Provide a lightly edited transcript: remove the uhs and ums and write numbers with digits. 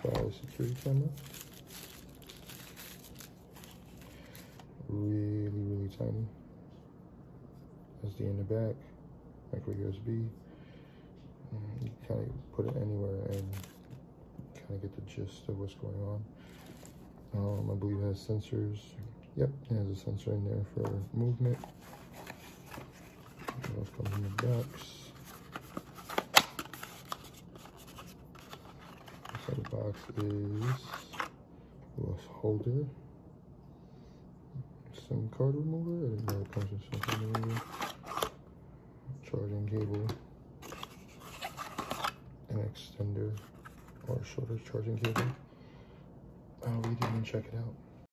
size security camera. Really tiny. SD in the back, micro USB. You can kind of put it anywhere and kind of get the gist of what's going on. I believe it has sensors. Yep, it has a sensor in there for movement. What else comes in the box? Inside the box is a holder, SIM card remover. I didn't know it comes with SIM card remover. Charging cable, an extender or shorter charging cable. I'll read it and check it out.